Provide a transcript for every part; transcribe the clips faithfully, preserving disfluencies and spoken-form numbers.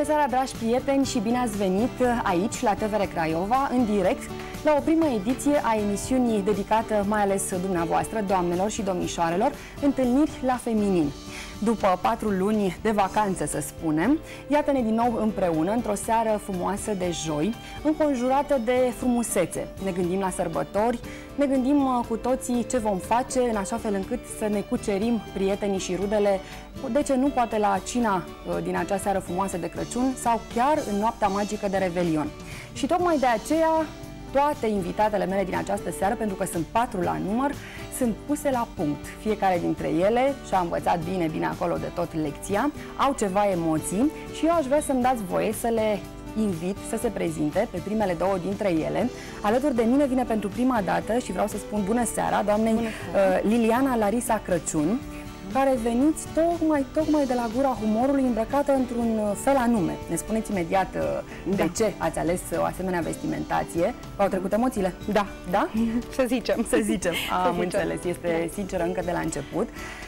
Bună seara, dragi prieteni, și bine ați venit aici, la T V R Craiova, în direct, la o primă ediție a emisiunii dedicată mai ales dumneavoastră, doamnelor și domnișoarelor, Întâlniri la Feminin. După patru luni de vacanță, să spunem, iată-ne din nou împreună, într-o seară frumoasă de joi, înconjurată de frumusețe. Ne gândim la sărbători, ne gândim cu toții ce vom face, în așa fel încât să ne cucerim prietenii și rudele, de ce nu, poate la cina din acea seară frumoasă de Crăciun sau chiar în noaptea magică de Revelion. Și tocmai de aceea, toate invitatele mele din această seară, pentru că sunt patru la număr, sunt puse la punct. Fiecare dintre ele și-a învățat bine, bine acolo de tot lecția, au ceva emoții și eu aș vrea să-mi dați voie să le invit să se prezinte pe primele două dintre ele. Alături de mine vine pentru prima dată și vreau să spun bună seara doamnei bună seara. Uh, Liliana Larisa Crăciun, care veniți tocmai, tocmai de la gura humorului, îmbrăcată într-un fel anume. Ne spuneți imediat uh, de da. ce ați ales o asemenea vestimentație. V-au trecut emoțiile? Da. Da? Să zicem. Să zicem. Am să înțeles. zicem. Este sinceră încă de la început.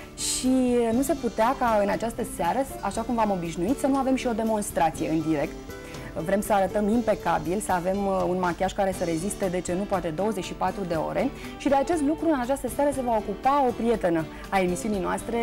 Și nu se putea ca în această seară, așa cum v-am obișnuit, să nu avem și o demonstrație în direct. Vrem să arătăm impecabil, să avem un machiaj care să reziste, de ce nu, poate douăzeci și patru de ore. Și de acest lucru, în această seară, se va ocupa o prietenă a emisiunii noastre.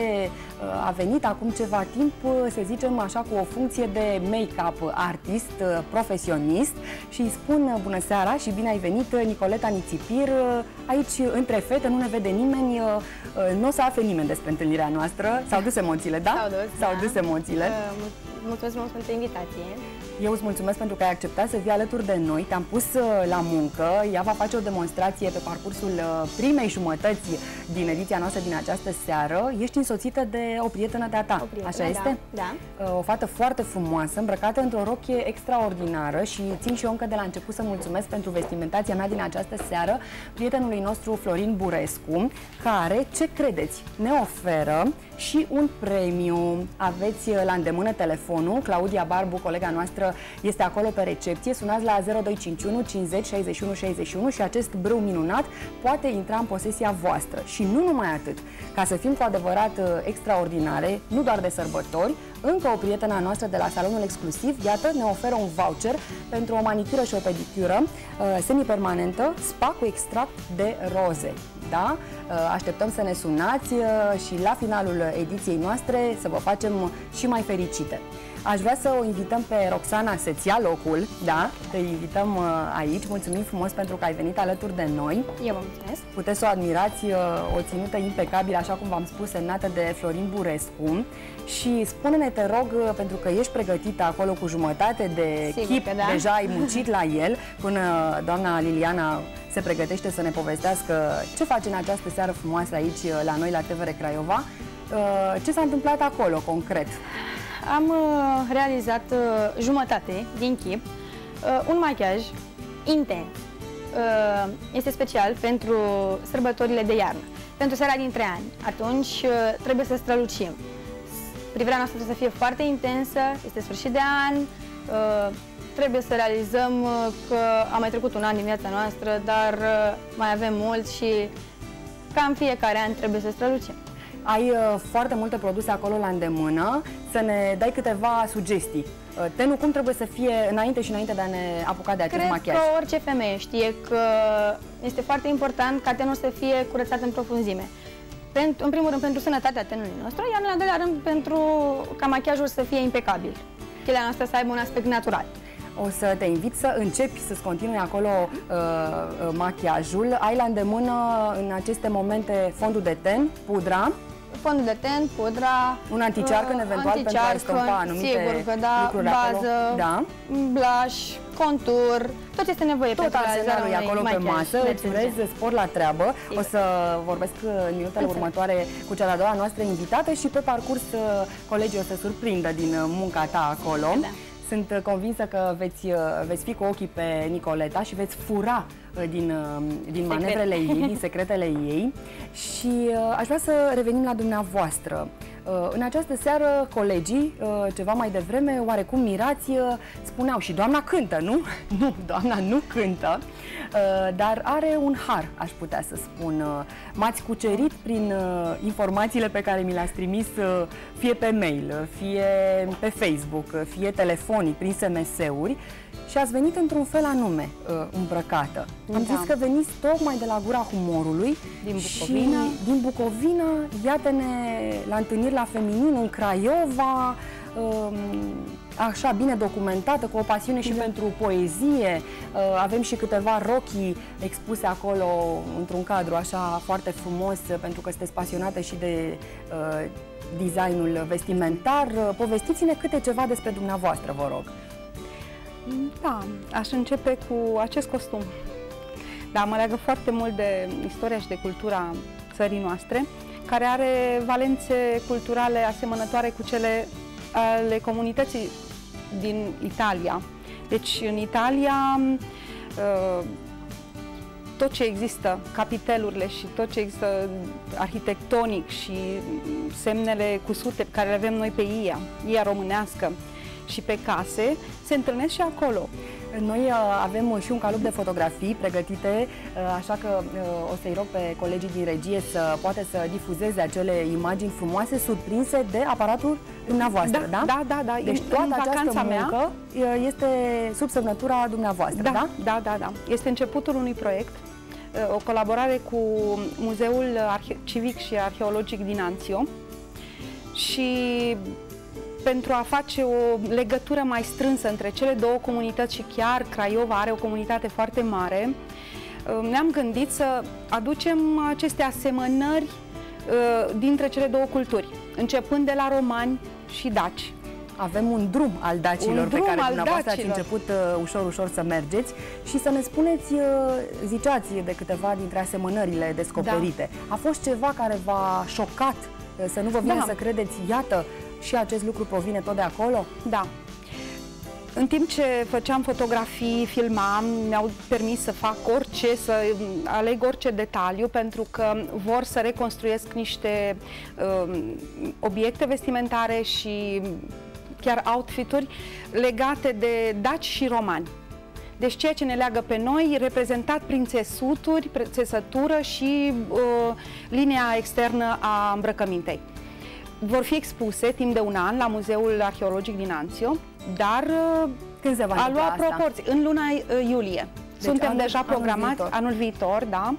A venit acum ceva timp, să zicem așa, cu o funcție de make-up artist, profesionist. Și îi spun bună seara și bine ai venit, Nicoleta Nițipir. Aici, între fete, nu ne vede nimeni, nu o să afle nimeni despre întâlnirea noastră. S-au dus emoțiile, da? S-au dus, S-au da. dus emoțiile. Mulțumesc mult pentru invitație. Eu îți mulțumesc pentru că ai acceptat să vii alături de noi, te-am pus la muncă, ea va face o demonstrație pe parcursul primei jumătăți din ediția noastră din această seară. Ești însoțită de o prietenă de-a ta, prietenă, așa este? Da, da. O fată foarte frumoasă, îmbrăcată într-o rochie extraordinară și țin și eu încă de la început să mulțumesc pentru vestimentația mea din această seară, prietenului nostru Florin Burescu, care, ce credeți, ne oferă și un premiu. Aveți la îndemână telefonul, Claudia Barbu, colega noastră, este acolo pe recepție. Sunați la zero doi cinci unu cincizeci șaizeci și unu șaizeci și unu și acest brâu minunat poate intra în posesia voastră. Și nu numai atât, ca să fim cu adevărat extraordinare, nu doar de sărbători, încă o prietenă a noastră de la salonul exclusiv, iată, ne oferă un voucher pentru o manicură și o pedicură uh, semipermanentă, spa cu extract de roze. Da? Așteptăm să ne sunați și la finalul ediției noastre să vă facem și mai fericite. Aș vrea să o invităm pe Roxana să-ți ia locul, da? Te invităm aici. Mulțumim frumos pentru că ai venit alături de noi. Eu vă mulțumesc. Puteți să o admirați, o ținută impecabilă, așa cum v-am spus, semnată de Florin Burescu. Și spune-ne, te rog, pentru că ești pregătită acolo cu jumătate de Sigur chip, că da. deja ai muncit la el, până doamna Liliana se pregătește să ne povestească ce face în această seară frumoasă aici la noi, la T V R Craiova. Ce s-a întâmplat acolo, concret? Am uh, realizat uh, jumătate din chip, uh, un machiaj intens. Uh, este special pentru sărbătorile de iarnă, pentru seara dintre ani. Atunci uh, trebuie să strălucim. Privirea noastră trebuie să fie foarte intensă, este sfârșit de an, uh, trebuie să realizăm uh, că am mai trecut un an din viața noastră, dar uh, mai avem mult și ca în fiecare an trebuie să strălucim. Ai uh, foarte multe produse acolo la îndemână, să ne dai câteva sugestii. Uh, tenul cum trebuie să fie înainte și înainte de a ne apuca de acest Cred machiaj? Cred că orice femeie știe că este foarte important ca tenul să fie curățat în profunzime. Pentru, în primul rând pentru sănătatea tenului nostru, iar în al doilea rând pentru ca machiajul să fie impecabil. Pielea noastră să aibă un aspect natural. O să te invit să începi să-ți continui acolo uh, machiajul. Ai la îndemână în aceste momente fondul de ten, pudra. Fondul de ten, pudra, un anticearcăn uh, eventual pentru a estompa anumite sigur că da, lucruri bază, acolo. Da. Blush, contur, tot ce este nevoie tot pentru arsenalul e acolo pe masă. Îți urez spor la treabă. Sigur. O să vorbesc în minutele următoare cu cea de-a doua noastră invitată și pe parcurs colegii o să surprindă din munca ta acolo. Da. Sunt convinsă că veți, veți fi cu ochii pe Nicoleta și veți fura din, din manevrele ei, din secretele ei. Și aș vrea să revenim la dumneavoastră. În această seară, colegii, ceva mai devreme, oarecum mirați, spuneau și doamna cântă, nu? Nu, doamna nu cântă. dar are un har, aș putea să spun. M-ați cucerit prin informațiile pe care mi le-ați trimis, fie pe mail, fie pe Facebook, fie telefonic, prin S M S-uri, și ați venit într-un fel anume îmbrăcată. Am da. zis că veniți tocmai de la Gura Humorului, din Bucovina. Și din Bucovina, iată-ne la întâlniri la Feminin în Craiova, așa bine documentată, cu o pasiune și da. pentru poezie. Avem și câteva rochii expuse acolo într-un cadru așa foarte frumos, pentru că sunteți pasionată și de uh, designul vestimentar. Povestiți-ne câte ceva despre dumneavoastră, vă rog. Da, aș începe cu acest costum. Da, mă leagă foarte mult de istoria și de cultura țării noastre, care are valențe culturale asemănătoare cu cele ale comunității din Italia. Deci, în Italia, tot ce există, capitelurile și tot ce există arhitectonic și semnele cusute pe care le avem noi pe ia, ia românească și pe case, se întâlnesc și acolo. Noi uh, avem și un calup de fotografii pregătite, uh, așa că uh, o să-i rog pe colegii din regie să poate să difuzeze acele imagini frumoase, surprinse de aparatul dumneavoastră, da? Da, da, da. da. Deci toată în această muncă mea este sub semnătura dumneavoastră, da? Da, da, da, da. Este începutul unui proiect, o colaborare cu Muzeul Civic și Arheologic din Anțio, și pentru a face o legătură mai strânsă între cele două comunități, și chiar Craiova are o comunitate foarte mare, ne-am gândit să aducem aceste asemănări dintre cele două culturi, începând de la romani și daci. Avem un drum al dacilor drum pe care al dumneavoastră dacilor. ați început uh, ușor, ușor să mergeți și să ne spuneți, uh, ziceați de câteva dintre asemănările descoperite. Da. A fost ceva care v-a șocat, uh, să nu vă vină da. să credeți, iată, și acest lucru provine tot de acolo? Da. În timp ce făceam fotografii, filmam, mi-au permis să fac orice, să aleg orice detaliu, pentru că vor să reconstruiesc niște uh, obiecte vestimentare și chiar outfituri legate de daci și romani. Deci ceea ce ne leagă pe noi, reprezentat prin țesuturi, țesătură și uh, linia externă a îmbrăcămintei. Vor fi expuse timp de un an la Muzeul Arheologic din Anțio, dar când se va a luat proporții în luna uh, iulie. Deci Suntem anul, deja programați anul viitor. anul viitor, da.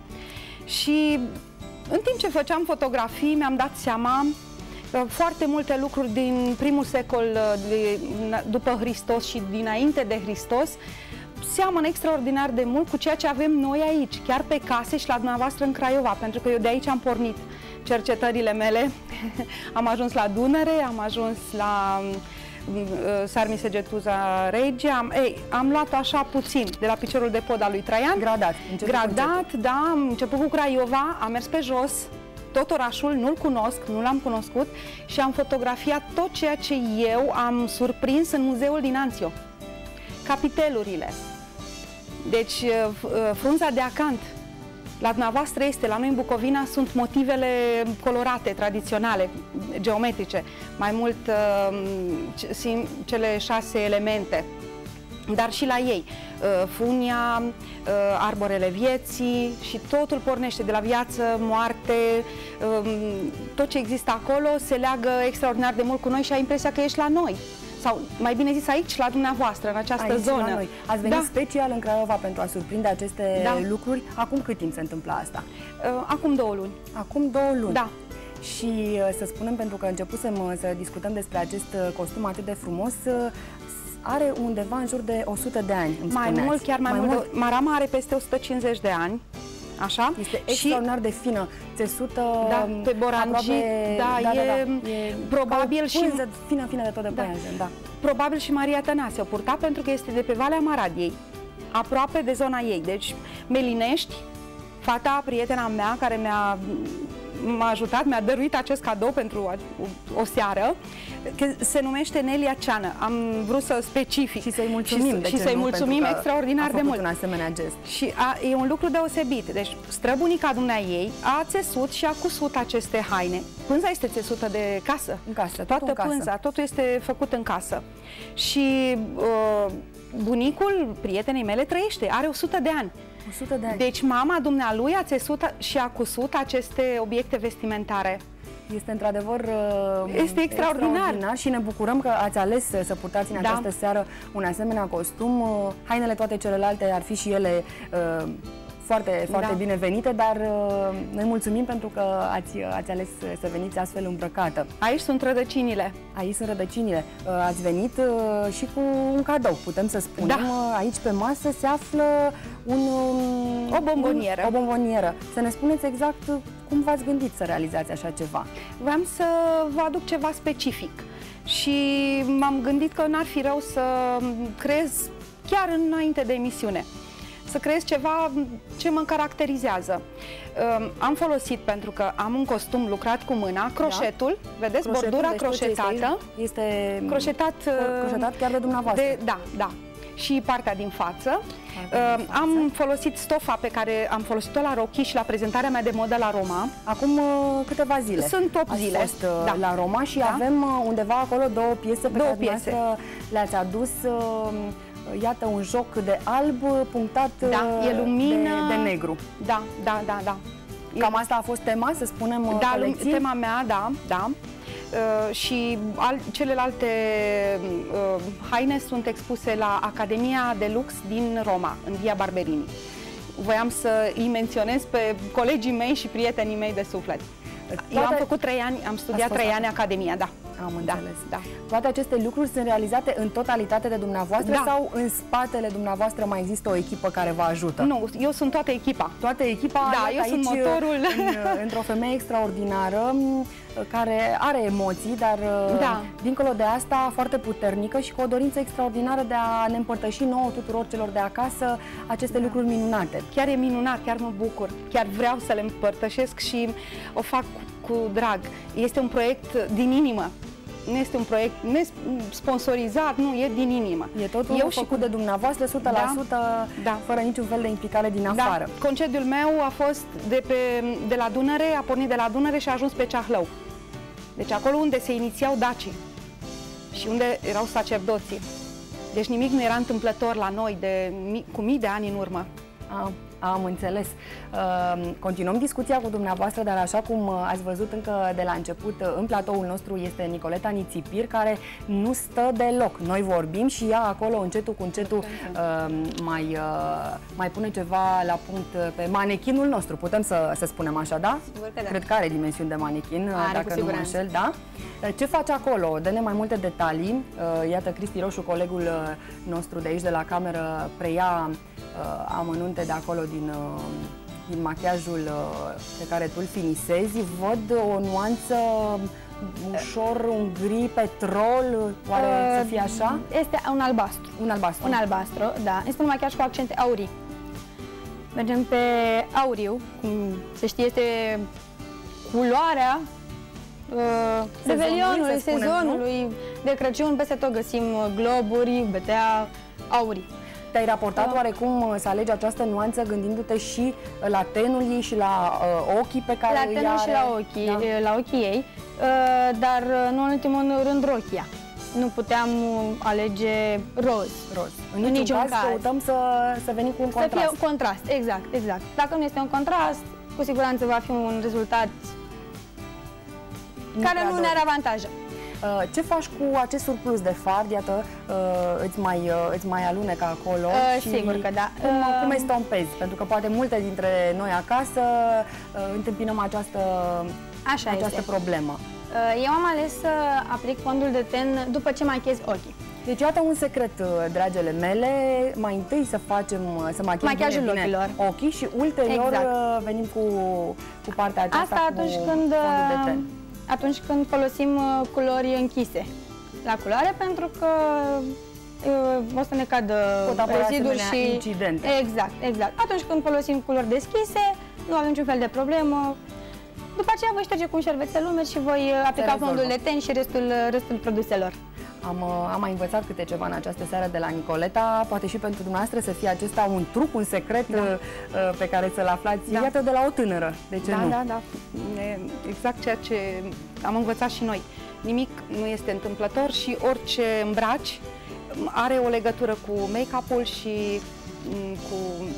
Și în timp ce făceam fotografii, mi-am dat seama că foarte multe lucruri din primul secol de, după Hristos și dinainte de Hristos seamănă extraordinar de mult cu ceea ce avem noi aici, chiar pe case și la dumneavoastră în Craiova, pentru că eu de aici am pornit cercetările mele. Am ajuns la Dunăre, am ajuns la uh, Sarmisegetuza Regia, am, ei, am luat așa puțin de la piciorul de pod al lui Traian. Gradat. Gradat, da, am început cu Craiova, am mers pe jos, tot orașul, nu-l cunosc, nu l-am cunoscut, și am fotografiat tot ceea ce eu am surprins în muzeul din Anțio. Capitelurile, deci frunza de acant. La dumneavoastră este, la noi în Bucovina sunt motivele colorate, tradiționale, geometrice, mai mult uh, cele șase elemente, dar și la ei, uh, funia, uh, arborele vieții, și totul pornește de la viață, moarte, uh, tot ce există acolo se leagă extraordinar de mult cu noi și ai impresia că ești la noi. Sau, mai bine zis, aici, la dumneavoastră, în această aici, zonă. Noi. Ați venit da. special în Craiova pentru a surprinde aceste da. lucruri. Acum cât timp se întâmplă asta? Uh, acum două luni. Acum două luni? Da. Și uh, să spunem, pentru că începusem uh, să discutăm despre acest uh, costum atât de frumos, uh, are undeva în jur de o sută de ani, îmi Mai spuneați. mult, chiar mai, mai mult. mult. Marama are peste o sută cincizeci de ani. Așa? Este extraordinar de fină, țesută, da, pe borangic, da, da, e, da, da, e probabil și fină, fină de tot de da, păianjen, da. Probabil și Maria Tănase o purta, pentru că este de pe Valea Maradiei, aproape de zona ei. Deci, Melinești, fata, prietena mea, care mi-a m-a ajutat, mi-a dăruit acest cadou pentru o, o seară, că se numește Nelia Ceană. Am vrut să specific. Și să-i mulțumim, și, și să-i mulțumim extraordinar de mult. un asemenea gest. Și a, e un lucru deosebit. Deci, străbunica dumneaei a țesut și a cusut aceste haine. Pânza este țesută de casă. În casă, toată tot în pânza, casă. totul este făcut în casă. Și uh, bunicul prietenei mele trăiește, are o sută de ani. o sută de ani. Deci mama dumnealui a țesut și a cusut aceste obiecte vestimentare. Este într-adăvăr este extraordinar. extraordinar și ne bucurăm că ați ales să purtați în această da. seară un asemenea costum. Hainele toate celelalte ar fi și ele uh, foarte, foarte da. binevenite, dar uh, noi mulțumim pentru că ați, ați ales să veniți astfel îmbrăcată. Aici sunt rădăcinile. Aici sunt rădăcinile. Uh, ați venit uh, și cu un cadou, putem să spunem. Da. Uh, aici pe masă se află un, um, o bombonieră. Un, o bombonieră. Să ne spuneți exact cum v-ați gândit să realizați așa ceva? Vreau să vă aduc ceva specific și m-am gândit că n-ar fi rău să creez chiar înainte de emisiune. Să creez ceva ce mă caracterizează. Am folosit, pentru că am un costum lucrat cu mâna, croșetul, da. vedeți, croșetul, bordura deci croșetată. Este croșetat, croșetat chiar de dumneavoastră. De, da, da. Și partea din față. Uh, am folosit stofa pe care am folosit-o la Rochi și la prezentarea mea de modă la Roma. Acum uh, câteva zile. Sunt opt zile. Fost, uh, da. la Roma și da. avem uh, undeva acolo două piese pe două care piese. le-ați adus. Uh, iată un joc de alb punctat da. e lumină de, de negru. Da, da, da, da. Cam asta a fost tema, să spunem, da, colecții? tema mea, da, da. Uh, și al, celelalte uh, haine sunt expuse la Academia de Lux din Roma, în Via Barberini. Voiam să îi menționez pe colegii mei și prietenii mei de suflet. Toate... Eu am făcut trei ani, am studiat trei ani Academia, da. Am înțeles. Da, da. Toate aceste lucruri sunt realizate în totalitate de dumneavoastră da. sau în spatele dumneavoastră mai există o echipă care vă ajută? Nu, eu sunt toată echipa. Toată echipa? Da, eu aici, sunt motorul. În, într-o femeie extraordinară, care are emoții, dar da. dincolo de asta foarte puternică și cu o dorință extraordinară de a ne împărtăși nouă tuturor celor de acasă aceste da. lucruri minunate. Chiar e minunat, chiar mă bucur. Chiar vreau să le împărtășesc și o fac cu drag. Este un proiect din inimă. Nu este un proiect sponsorizat, nu, e din inimă. E totul Eu făcut și... de dumneavoastră, o sută la sută, da, da. fără niciun fel de implicare din afară. Da. Concediul meu a fost de, pe, de la Dunăre, a pornit de la Dunăre și a ajuns pe Ceahlău. Deci acolo unde se inițiau dacii și unde erau sacerdoții. Deci nimic nu era întâmplător la noi de, cu mii de ani în urmă. Am, am înțeles. Uh, continuăm discuția cu dumneavoastră, dar așa cum ați văzut încă de la început, în platoul nostru este Nicoleta Nițipir, care nu stă deloc. Noi vorbim și ea acolo, încetul cu încetul, uh, mai, uh, mai pune ceva la punct pe manechinul nostru. Putem să, să spunem așa, da? Sigur că da. Cred că are dimensiuni de manechin, are, dacă nu mă înșel, da? Ce faci acolo? Dă-ne mai multe detalii. Uh, iată, Cristi Roșu, colegul nostru de aici, de la cameră, preia uh, amănunte de acolo din, uh, din machiajul uh, pe care tu îl finisezi. Văd o nuanță ușor, un gri petrol, oare uh, să fie așa? Este un albastru. Un albastru. Un albastru, da. Este un machiaj cu accente aurii. Mergem pe auriu, cum se știe, este culoarea uh, revelionului, sezonului, de Crăciun. Peste tot găsim globuri, betea, aurii. Te-ai raportat uh, oarecum să alegi această nuanță gândindu-te și la tenul ei și la uh, ochii pe care la tenul are... și la ochii, da. la ochii ei, uh, dar nu în ultimul rând rochia. Nu puteam alege roz. Roz. În, în niciun, niciun caz, caz căutăm să, să venim cu un să contrast. Să fie un contrast, exact, exact. Dacă nu este un contrast, cu siguranță va fi un rezultat nu care nu ne are avantaje. Ce faci cu acest surplus de fard? Iată, îți mai, îți mai alunecă acolo. Uh, și sigur că da. Cum, cum estompezi? Pentru că poate multe dintre noi acasă întâmpinăm această, Așa această este. problemă. Eu am ales să aplic fondul de ten după ce machez ochii. Deci iată un secret, dragele mele, mai întâi să facem, să machiajul bine, ochilor. ochii și ulterior exact. venim cu, cu partea aceasta. Asta atunci cu când, fondul de ten. atunci când folosim culori închise la culoare, pentru că uh, o să ne cadă reziduri și incidente. Exact, exact. Atunci când folosim culori deschise, nu avem niciun fel de problemă. După aceea voi șterge cu un șervețel umed și voi aplica fondul de ten și restul, restul produselor. Am, am mai învățat câte ceva în această seară de la Nicoleta, poate și pentru dumneavoastră să fie acesta un truc, un secret da. pe care să-l aflați, da. iată, de la o tânără, de ce da, nu? Da, da, exact ceea ce am învățat și noi. Nimic nu este întâmplător și orice îmbraci are o legătură cu make-up-ul și cu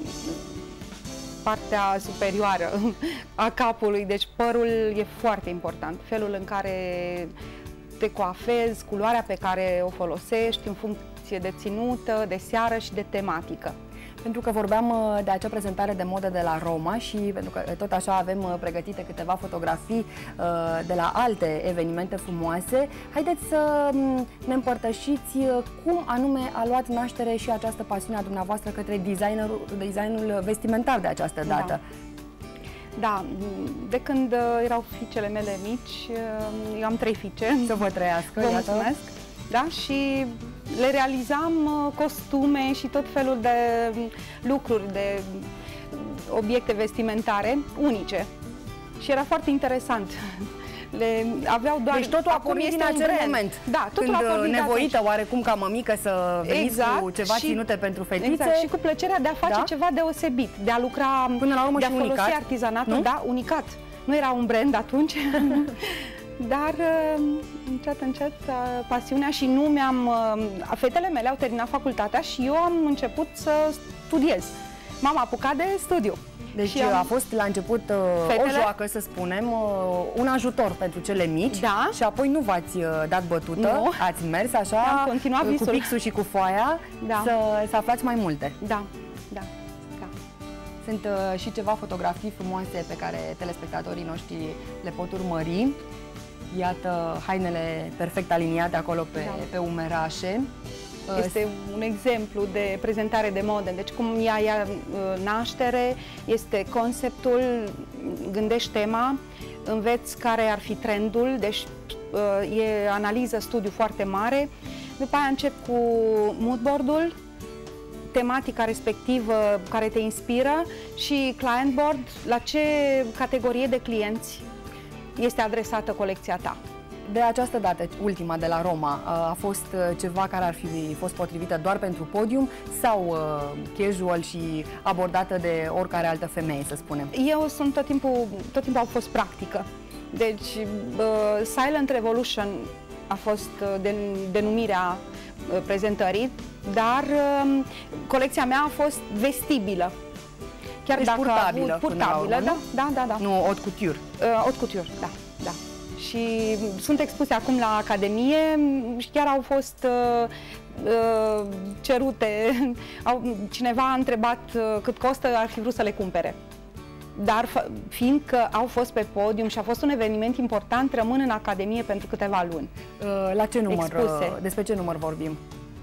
partea superioară a capului, deci părul e foarte important. Felul în care te coafezi, culoarea pe care o folosești în funcție de ținută, de seară și de tematică. Pentru că vorbeam de acea prezentare de modă de la Roma și pentru că tot așa avem pregătite câteva fotografii de la alte evenimente frumoase, haideți să ne împărtășiți cum anume a luat naștere și această pasiune a dumneavoastră către designerul, designul vestimentar de această dată. Da. Da, de când erau fiicele mele mici, eu am trei fiice. Să vă trăiască, vă mulțumesc. Da, și le realizam costume și tot felul de lucruri, de obiecte vestimentare unice. Și era foarte interesant. Le aveau doar... Deci totul a pornit din acel brand. moment. Da, totul când a pornit nevoită oarecum ca mămică să veniți exact, cu ceva și, ținute pentru fetițe. Exact, și cu plăcerea de a face da? ceva deosebit, de a lucra, până la urmă de a și folosi unicat, artizanatul, nu? Da, unicat. Nu era un brand atunci, dar încet, încet, pasiunea și nu mi-am... Fetele mele au terminat facultatea și eu am început să studiez. M-am apucat de studiu. Deci și a am... fost la început Fetele... o joacă, să spunem, un ajutor pentru cele mici da? și apoi nu v-ați dat bătută, nu. ați mers așa continuat cu pixul și cu foaia da. să, să aflați mai multe. Da, da, da. Sunt uh, și ceva fotografii frumoase pe care telespectatorii noștri le pot urmări. Iată hainele perfect aliniate acolo pe, da. pe umerașe. Este un exemplu de prezentare de modă, deci cum ea ia naștere, este conceptul, gândești tema, înveți care ar fi trendul, deci e analiză, studiu foarte mare, după aia încep cu moodboard-ul, tematica respectivă care te inspiră și client board, la ce categorie de clienți este adresată colecția ta. De această dată, ultima de la Roma, a fost ceva care ar fi fost potrivită doar pentru podium sau casual și abordată de oricare altă femeie, să spunem? Eu sunt tot timpul, tot timpul au fost practică. Deci, uh, Silent Revolution a fost uh, denumirea uh, prezentării, dar uh, colecția mea a fost vestibilă. Chiar deci dacă purtabilă, avut, purtabilă, urmă, da, da, da, da. Nu haute couture. Uh, haute couture, da, da. Și sunt expuse acum la Academie și chiar au fost uh, uh, cerute, au, cineva a întrebat uh, cât costă, ar fi vrut să le cumpere. Dar fiindcă au fost pe podium și a fost un eveniment important, rămân în Academie pentru câteva luni. Uh, la ce număr? Expuse. Despre ce număr vorbim?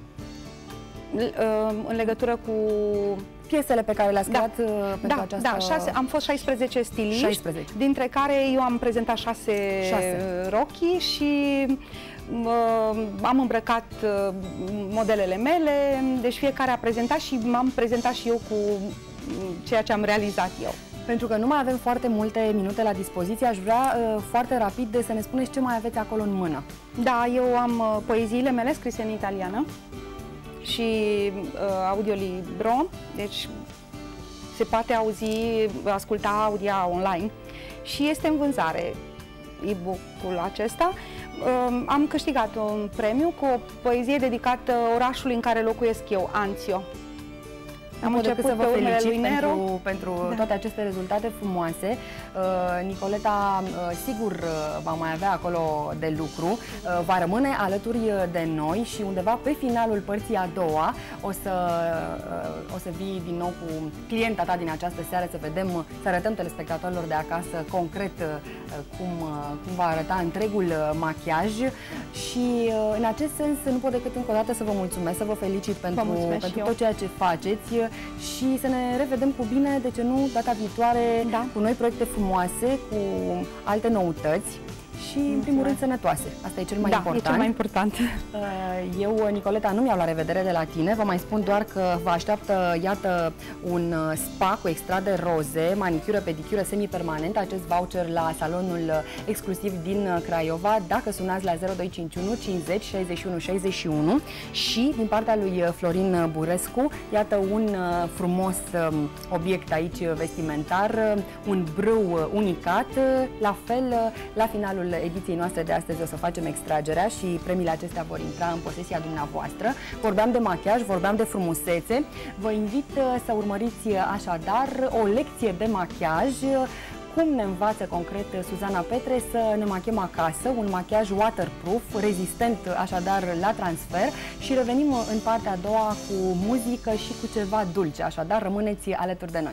Uh, în legătură cu... piesele pe care le-ați creat da, pentru da, această... Da, șase, am fost șaisprezece stiliști, șaisprezece. Dintre care eu am prezentat șase, șase. rochii și uh, am îmbrăcat uh, modelele mele, deci fiecare a prezentat și m-am prezentat și eu cu ceea ce am realizat eu. Pentru că nu mai avem foarte multe minute la dispoziție, aș vrea uh, foarte rapid de să ne spuneți ce mai aveți acolo în mână. Da, eu am uh, poeziile mele scrise în italiană și uh, audiolibro, deci se poate auzi, asculta audia online și este în vânzare e-book-ul acesta. Uh, am câștigat un premiu cu o poezie dedicată orașului în care locuiesc eu, Anzio. Am început să vă felicit pentru, pentru da. toate aceste rezultate frumoase. Uh, Nicoleta, uh, sigur, uh, va mai avea acolo de lucru, uh, va rămâne alături de noi și undeva pe finalul părții a doua o să, uh, o să vii din nou cu clienta ta din această seară, să vedem, să arătăm telespectatorilor de acasă concret uh, cum, uh, cum va arăta întregul uh, machiaj și uh, în acest sens nu pot decât încă o dată să vă mulțumesc, să vă felicit pentru, pentru tot ceea ce faceți și să ne revedem cu bine, de ce nu, data viitoare, da. cu noi proiecte frumoase, cu alte noutăți și, în primul rând, sănătoase. Asta e cel mai da, important. E cel mai important. Eu, Nicoleta, nu mi-au la revedere de la tine. Vă mai spun doar că vă așteaptă, iată, un spa cu extrat de roze, manicură, pedicură semi-permanent, acest voucher la salonul exclusiv din Craiova, dacă sunați la zero doi cinci unu cincizeci șaizeci și unu șaizeci și unu și din partea lui Florin Burescu, iată un frumos obiect aici vestimentar, un brâu unicat, la fel la finalul ediției noastre de astăzi o să facem extragerea și premiile acestea vor intra în posesia dumneavoastră. Vorbeam de machiaj, vorbeam de frumusețe. Vă invit să urmăriți așadar o lecție de machiaj. Cum ne învață concret Suzana Petre să ne machiem acasă, un machiaj waterproof, rezistent așadar la transfer, și revenim în partea a doua cu muzică și cu ceva dulce, așadar rămâneți alături de noi.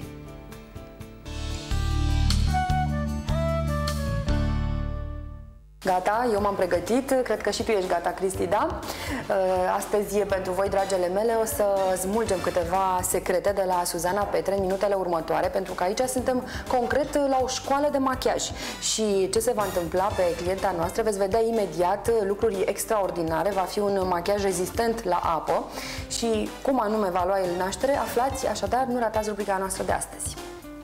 Gata, eu m-am pregătit, cred că și tu ești gata, Cristi, da? Astăzi, pentru voi, dragele mele, o să smulgem câteva secrete de la Suzana Petre în minutele următoare, pentru că aici suntem concret la o școală de machiaj. Și ce se va întâmpla pe clienta noastră, veți vedea imediat lucruri extraordinare. Va fi un machiaj rezistent la apă și cum anume va lua el naștere, aflați, așadar nu ratați rubrica noastră de astăzi.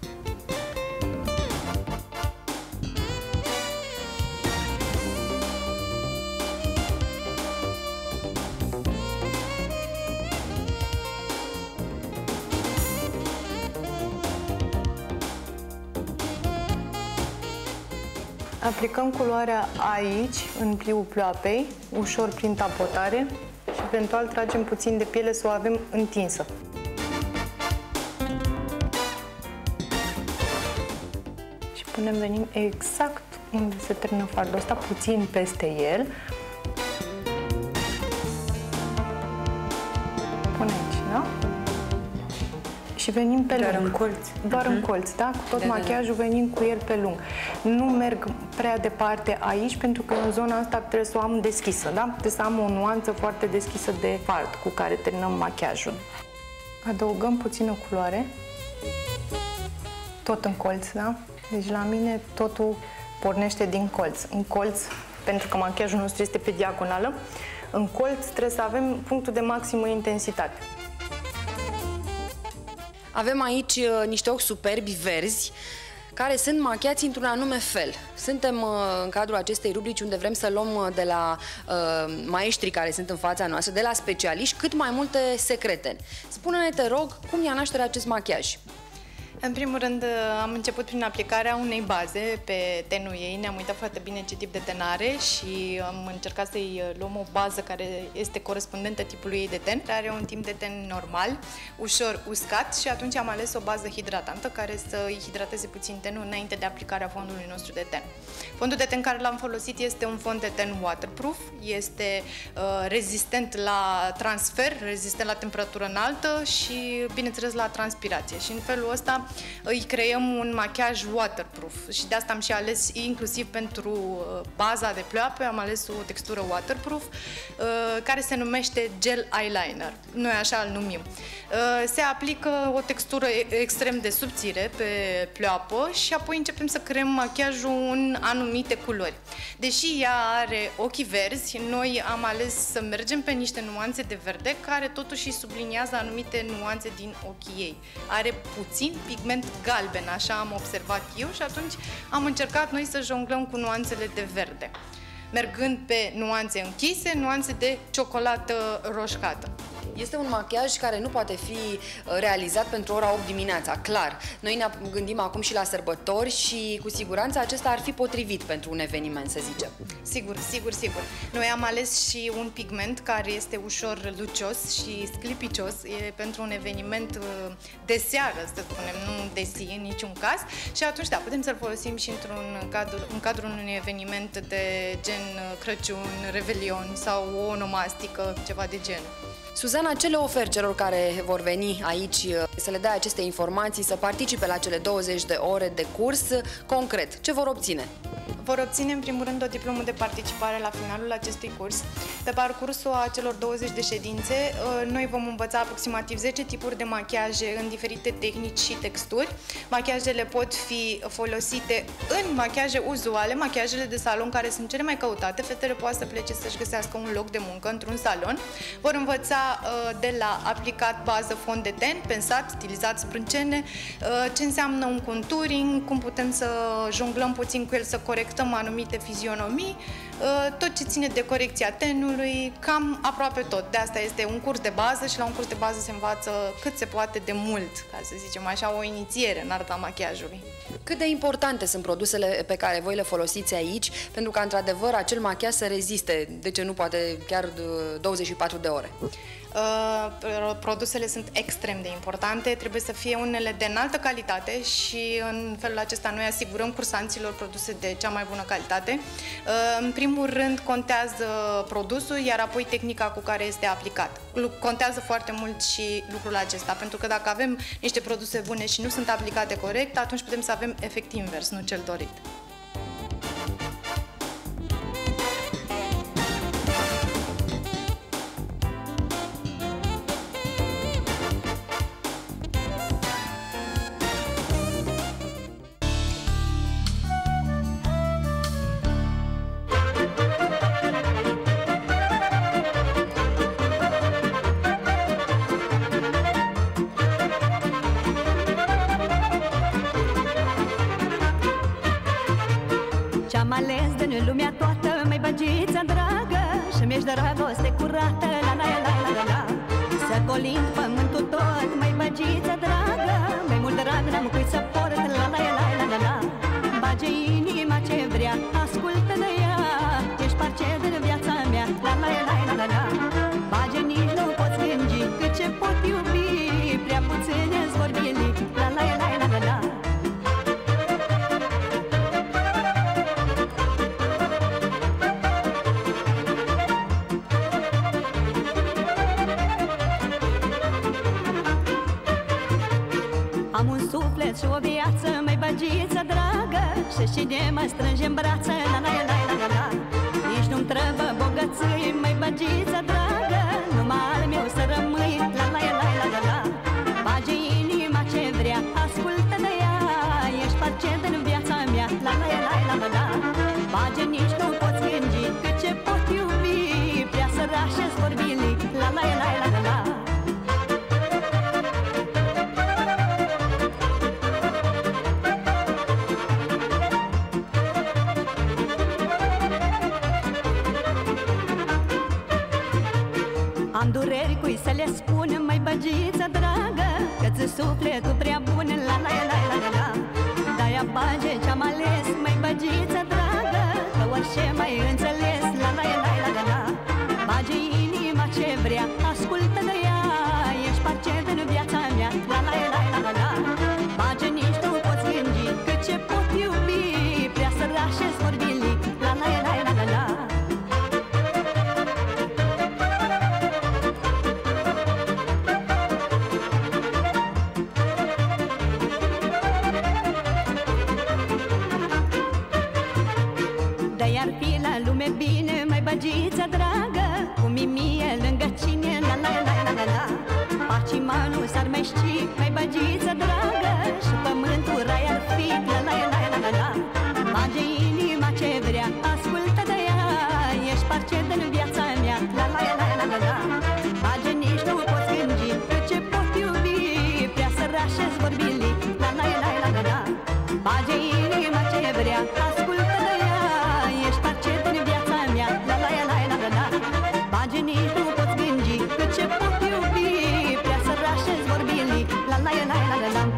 Aplicăm culoarea aici, în pliul pleoapei, ușor prin tapotare și eventual tragem puțin de piele să o avem întinsă. Și punem, venim exact unde se termină fardul ăsta, puțin peste el. Pun aici, da? Și venim pe Doar lung. în colț. Doar uh-huh. în colț, da? Cu tot da, machiajul da, da. venim cu el pe lung. Nu merg prea departe aici, pentru că în zona asta trebuie să o am deschisă, da? Trebuie să am o nuanță foarte deschisă de fard cu care terminăm machiajul. Adăugăm puțină culoare. Tot în colț, da? Deci la mine totul pornește din colț. În colț, pentru că machiajul nostru este pe diagonală, în colț trebuie să avem punctul de maximă intensitate. Avem aici uh, niște ochi superbi verzi care sunt machiați într-un anume fel. Suntem uh, în cadrul acestei rubrici unde vrem să luăm uh, de la uh, maestrii care sunt în fața noastră, de la specialiști, cât mai multe secrete. Spune-ne, te rog, cum ia naștere acest machiaj? În primul rând, am început prin aplicarea unei baze pe tenul ei. Ne-am uitat foarte bine ce tip de ten are și am încercat să-i luăm o bază care este corespondentă tipului ei de ten. Are un tip de ten normal, ușor uscat, și atunci am ales o bază hidratantă care să îi hidrateze puțin tenul înainte de aplicarea fondului nostru de ten. Fondul de ten care l-am folosit este un fond de ten waterproof, este uh, rezistent la transfer, rezistent la temperatură înaltă și, bineînțeles, la transpirație. Și în felul ăsta îi creăm un machiaj waterproof și de asta am și ales, inclusiv pentru baza de pleoape, am ales o textură waterproof care se numește gel eyeliner. Noi așa îl numim. Se aplică o textură extrem de subțire pe pleoapă și apoi începem să creăm machiajul în anumite culori. Deși ea are ochii verzi, noi am ales să mergem pe niște nuanțe de verde care totuși îi subliniază anumite nuanțe din ochii ei. Are puțin pigment galben, așa am observat eu, și atunci am încercat noi să jonglăm cu nuanțele de verde, mergând pe nuanțe închise, nuanțe de ciocolată roșcată. Este un machiaj care nu poate fi realizat pentru ora opt dimineața, clar. Noi ne gândim acum și la sărbători și cu siguranță acesta ar fi potrivit pentru un eveniment, să zicem. Sigur, sigur, sigur. Noi am ales și un pigment care este ușor lucios și sclipicios. E pentru un eveniment de seară, să spunem, nu de zi în niciun caz. Și atunci, da, putem să-l folosim și într-un cadru, în cadrul unui eveniment de gen Crăciun, Revelion sau o onomastică, ceva de genul. Suzana, ce le oferi celor care vor veni aici să le dai aceste informații, să participe la cele douăzeci de ore de curs? Concret, ce vor obține? Vor obține, în primul rând, o diplomă de participare la finalul acestui curs. Pe parcursul acelor douăzeci de ședințe, noi vom învăța aproximativ zece tipuri de machiaje în diferite tehnici și texturi. Machiajele pot fi folosite în machiaje uzuale, machiajele de salon care sunt cele mai căutate. Fetele poate să plece să-și găsească un loc de muncă într-un salon. Vor învăța de la aplicat bază fond de ten, pensat, stilizat, sprâncene, ce înseamnă un contouring, cum putem să jonglăm puțin cu el, să corectăm ajustăm anumite fizionomii, tot ce ține de corecția tenului, cam aproape tot. De asta este un curs de bază și la un curs de bază se învață cât se poate de mult, ca să zicem așa, o inițiere în arta machiajului. Cât de importante sunt produsele pe care voi le folosiți aici, pentru ca, într-adevăr, acel machiaj să reziste, de ce nu poate chiar douăzeci și patru de ore? Uh, produsele sunt extrem de importante, trebuie să fie unele de înaltă calitate și în felul acesta noi asigurăm cursanților produse de cea mai bună calitate. Uh, în primul rând contează produsul, iar apoi tehnica cu care este aplicat. Contează foarte mult și lucrul acesta, pentru că dacă avem niște produse bune și nu sunt aplicate corect, atunci putem să avem efect invers, nu cel dorit. Ce-am ales din lumea toată, mai băgița dragă, și-mi-ești dragoste curată, la la la la la la. Să colind pământul tot, mai băgița dragă, mai mult drag n-am cui să port, la la la la la la. Bage inima ce vrea, ascultă de ea, ești parce din viața mea, la la la la la la. Bage nici nu poți gângi, cât ce pot iubi, prea puține-ți vorbili, la la la la la la. Am un suflet și o viață, mai băgiță dragă, și cine mă strânge în brață, la la la la la la. Nici nu-mi trebuie bogății, mai băgiță dragă, numai al meu să rămâi, la la la la la la. Bage inima ce vrea, ascultă de ea, ești parce din viața mea, la la la la la la. Bage nici nu poți gângi, cât ce pot iubi, prea sărașe-ți vorbili, la la la la la la. Am dureri cui să le spun, mai băgiță dragă, că-ți sufletul prea bun, la la la la la la. De-aia bage ce-am ales, mai băgiță dragă, că orice mai înțeles, la la la la la la. Bage inima ce vrea, ascultă de ea, ești parce din viața mea, la la la la la la. Bage nici nu poți gângi, cât ce pot iubi, prea sărașe-ți vorbili, la la la la la la. De-ar fi la lume bine, mai băgiță dragă, cu mimie lângă cine, la la la la la la. Pacimanul s-ar mai ști, mai băgiță dragă, și pământul rai ar fi, la la la la la la. Bage inima ce vrea, ascultă de ea, ești parce din viața mea, la la la la la la. Bage nici nu poți gângi, cât ce pot iubi, prea sărașe-ți vorbili, la la la la la la. Bage inima ce vrea, ascultă de ea, ești parce din viața mea, la la la la la la. Bage nici nu poți gângi, cât ce pot iubi, prea sărașe-ți vorbili, la la la la la la.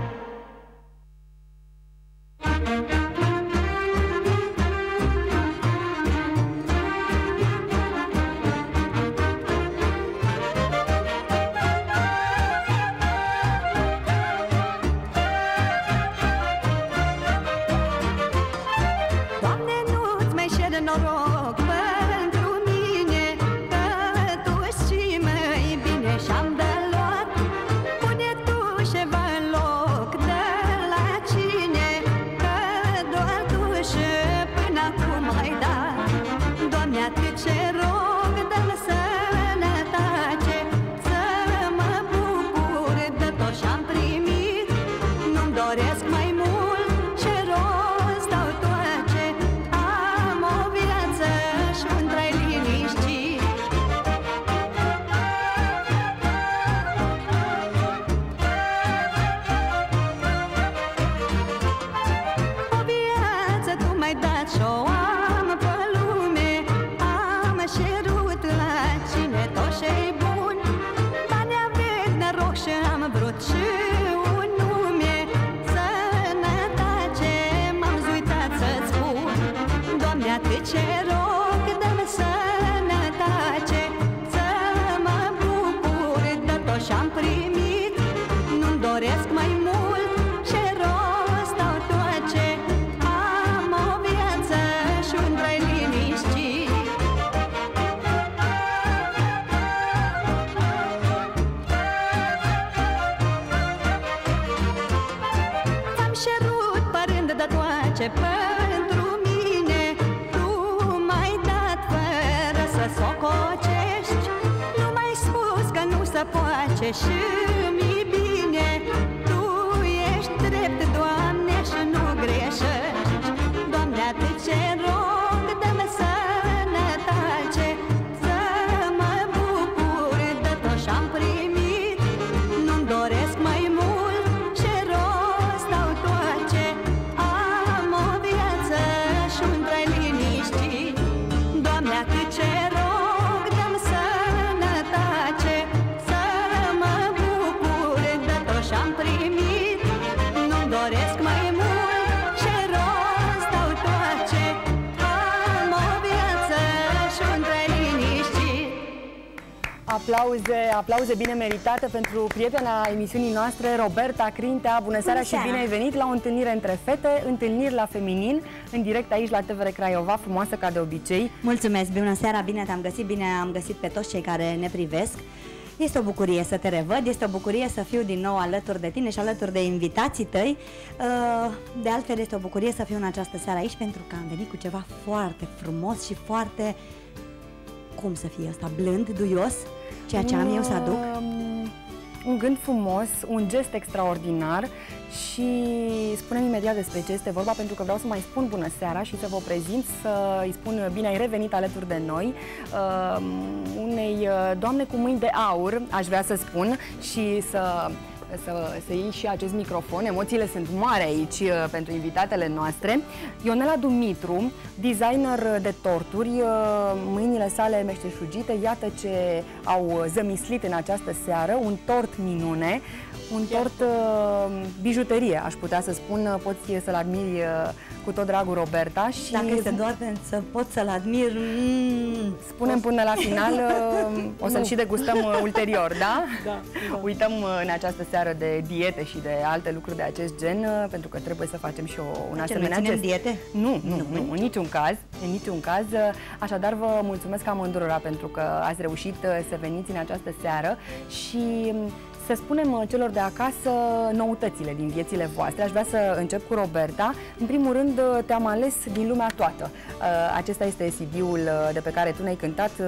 Doamne, nu-ți mai cer noroc pentru mine, că Tu știi mai bine și-am de luat. Pune Tu ceva în loc de la cine, că doar Tu și până acum ai dat. Doamne, atât ce rog, dă-mi sănătate, să mă bucur de tot ce-am primit. Nu-mi doresc mai mult, ce rost au toate, am o viață și un trai liniștit. O viață Tu m-ai dat și-o atât ce rog, dă-mi sănătate, să mă bucur de tot ce-am primit. Nu-mi doresc mai mult, ce rost au tot ce am, o viață și un trai liniștit. Ți-am șerut părând de toace pentru mine, tu m-ai dat fără să sococești. Nu m-ai spus că nu se poate și mi bine, tu ești drept, Doamne, și nu greșești. Doamne, atât ce rog, dă-mi sănătate, să mă bucur de tot ce-am primit. Nu-mi doresc mai mult, ce rost au toate, am o viață și un trai liniștit. Doamne, atât ce rog, dă-mi sănătate, să mă bucur de tot ce-am primit. Nu-mi doresc mai mult, ce rost au toate, am o viață și un trai liniștit. Aplauze, aplauze bine meritate pentru prietena emisiunii noastre, Roberta Crintea. Bună seara Bună și seara. bine ai venit la o întâlnire între fete, întâlniri la feminin, în direct aici la T V R Craiova, frumoasă ca de obicei. Mulțumesc, bună seara, bine te-am găsit, bine am găsit pe toți cei care ne privesc. Este o bucurie să te revăd, este o bucurie să fiu din nou alături de tine și alături de invitații tăi. De altfel, este o bucurie să fiu în această seară aici pentru că am venit cu ceva foarte frumos și foarte, cum să fie ăsta, blând, duios, ceea ce am eu să aduc. Um, Un gând frumos, un gest extraordinar și spunem imediat despre ce este vorba, pentru că vreau să mai spun bună seara și să vă prezint, să îi spun bine ai revenit alături de noi, uh, unei doamne cu mâini de aur, aș vrea să spun, și să... Să, să iei și acest microfon. Emoțiile sunt mari aici uh, pentru invitatele noastre. Ionela Dumitru, designer de torturi, uh, mâinile sale meșteșugite, iată ce au zămislit în această seară, un tort minune, un tort uh, bijuterie, aș putea să spun, poți să-l admiri uh, cu tot dragul, Roberta. Și Dacă este doar să pot să-l admir, mm, spunem până la final, uh, o să-l și degustăm uh, ulterior, da? Da, da. Uităm uh, în această seară de diete și de alte lucruri de acest gen, uh, pentru că trebuie să facem și o, un asemenea ținem gest. diete? Nu, nu, Nu, nu, în niciun caz, în niciun caz. Uh, Așadar, vă mulțumesc amândurora pentru că ați reușit uh, să veniți în această seară și um, să spunem uh, celor de acasă noutățile din viețile voastre. Aș vrea să încep cu Roberta. În primul rând, uh, te-am ales din lumea toată. Uh, Acesta este C D-ul uh, de pe care tu ne-ai cântat uh,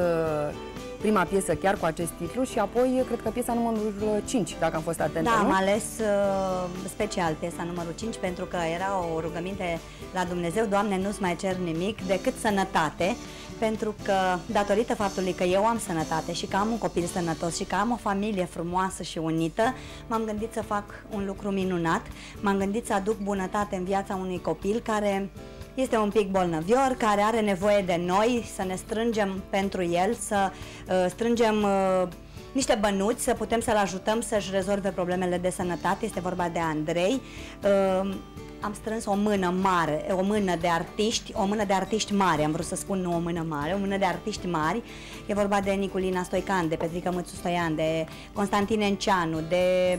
prima piesă chiar cu acest titlu și apoi cred că piesa numărul cinci, dacă am fost atentă, Da, nu? am ales uh, special piesa numărul cinci pentru că era o rugăminte la Dumnezeu: Doamne, nu-ți mai cer nimic decât sănătate, pentru că datorită faptului că eu am sănătate și că am un copil sănătos și că am o familie frumoasă și unită, m-am gândit să fac un lucru minunat, m-am gândit să aduc bunătate în viața unui copil care este un pic bolnăvior, care are nevoie de noi, să ne strângem pentru el, să uh, strângem uh, niște bănuți, să putem să-l ajutăm să-și rezolve problemele de sănătate. Este vorba de Andrei. Uh, am strâns o mână mare, o mână de artiști, o mână de artiști mari, am vrut să spun, nu o mână mare, o mână de artiști mari. E vorba de Niculina Stoican, de Petrica Mățu Stoian, de Constantin Enceanu, de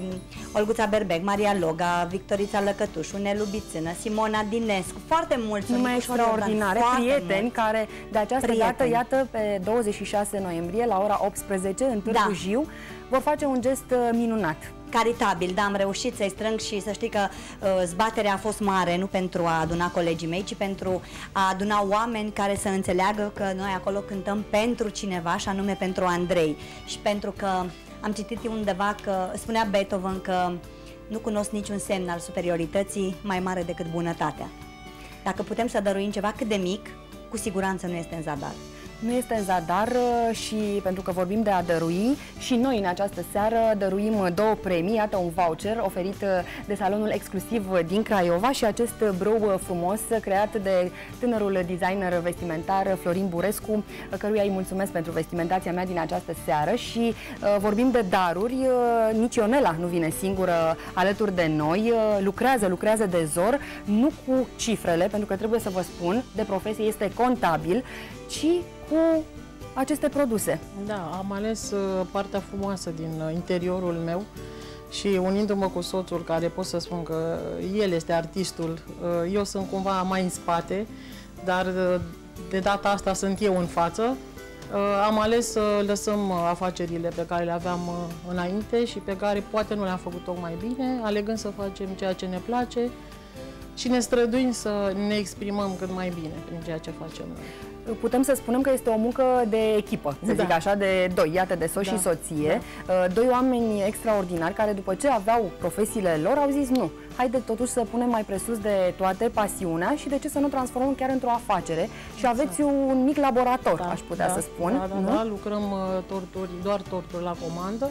Olguța Berbec, Maria Loga, Victorița Lăcătușu, Nelu Bițână, Simona Dinescu, foarte mulți. Numai extraordinare, prieteni mulți. care de această Prieteni. dată, iată, pe douăzeci și șase noiembrie, la ora optsprezece, în Târgu Da. Jiu, vor face un gest uh, minunat. Caritabil, da, am reușit să-i strâng și să știi că uh, zbaterea a fost mare, nu pentru a aduna colegii mei, ci pentru a aduna oameni care să înțeleagă că noi acolo cântăm pentru cineva, și anume pentru Andrei. Și pentru că am citit undeva că spunea Beethoven că nu cunosc niciun semn al superiorității mai mare decât bunătatea. Dacă putem să dăruim ceva cât de mic, cu siguranță nu este în zadar. Nu este în zadar și pentru că vorbim de a dărui și noi în această seară dăruim două premii, iată un voucher oferit de salonul exclusiv din Craiova și acest brou frumos creat de tânărul designer vestimentar Florin Burescu, căruia îi mulțumesc pentru vestimentația mea din această seară și uh, vorbim de daruri, uh, nici Ionela nu vine singură alături de noi, uh, lucrează, lucrează de zor, nu cu cifrele, pentru că trebuie să vă spun, de profesie este contabil, ci cu aceste produse. Da, am ales uh, partea frumoasă din uh, interiorul meu și unindu-mă cu soțul, care pot să spun că el este artistul, uh, eu sunt cumva mai în spate, dar uh, de data asta sunt eu în față. Uh, am ales să lăsăm uh, afacerile pe care le aveam uh, înainte și pe care poate nu le-am făcut tocmai bine, alegând să facem ceea ce ne place și ne străduim să ne exprimăm cât mai bine prin ceea ce facem noi. Putem să spunem că este o muncă de echipă, să zic da. așa, de doi, iată, de soț da. și soție, da. doi oameni extraordinari care după ce aveau profesiile lor au zis nu, haide totuși să punem mai presus de toate pasiunea și de ce să nu transformăm chiar într-o afacere și aveți un mic laborator, da, aș putea da, să spun. Da, da, da, lucrăm torturi, doar torturi la comandă,